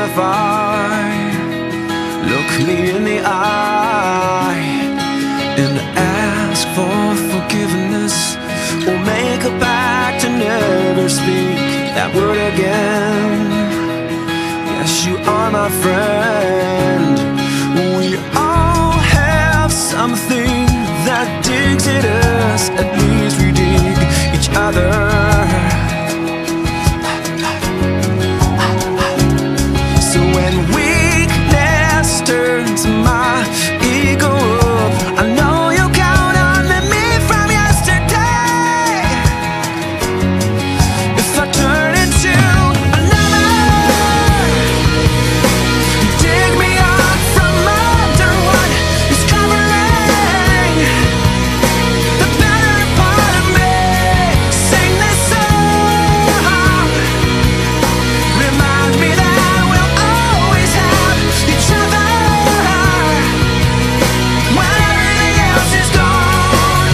if I look me in the eye and ask for forgiveness, or make a pact to never speak that word again? Yes, you are my friend. We all have something that digs at us. At least we dig each other. So when weakness turns my ego up, I know you count on me from yesterday. If I turn into another, dig me up from under what is covering the better part of me. Sing this song, remind me that we'll always have each other when everything else is gone.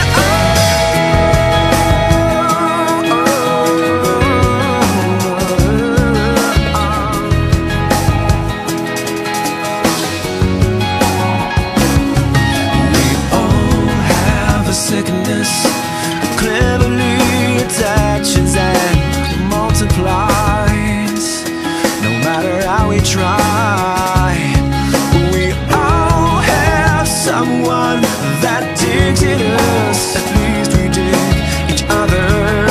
We all have a sickness that cleverly attaches and multiplies. No matter how we try, we all have someone that digs at us. At least we dig each other.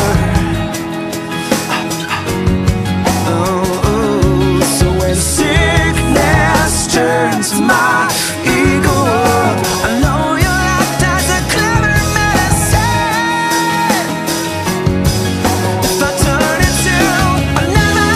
So when sickness turns my ego up, I know you'll act as a clever medicine. If I turn into another,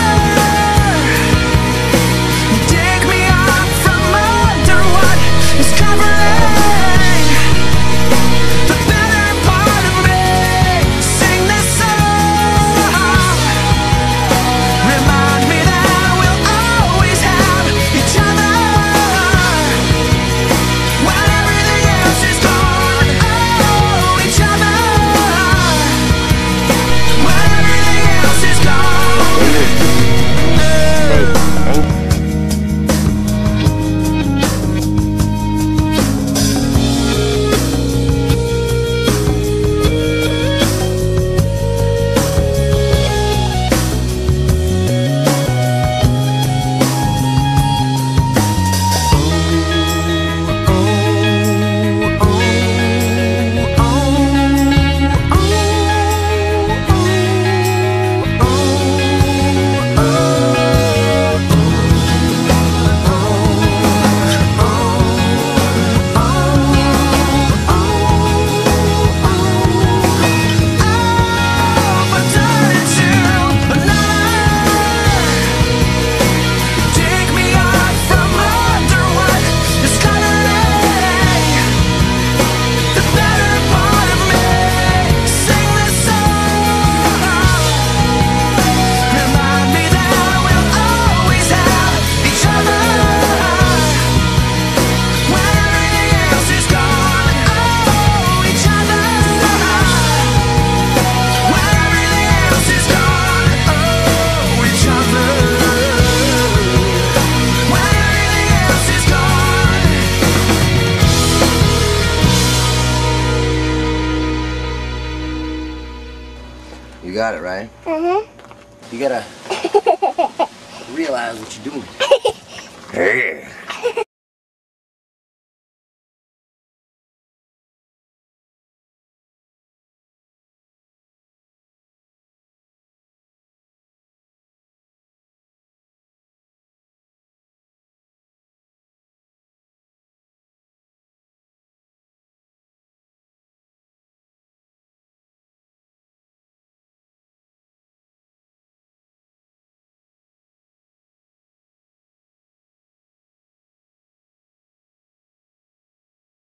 dig me up from under what is covering the better part of me. Sing this song, remind me that we'll always have each other when everything else is gone. Oh, each other when everything else is gone. Dig me up from under what is covering the better part of me. Sing this song, remind me that we'll always have each other when everything else is gone. Oh, each other when everything else is gone. Oh, each other when everything else is gone. You got it, right? You gotta realize what you're doing. Hey.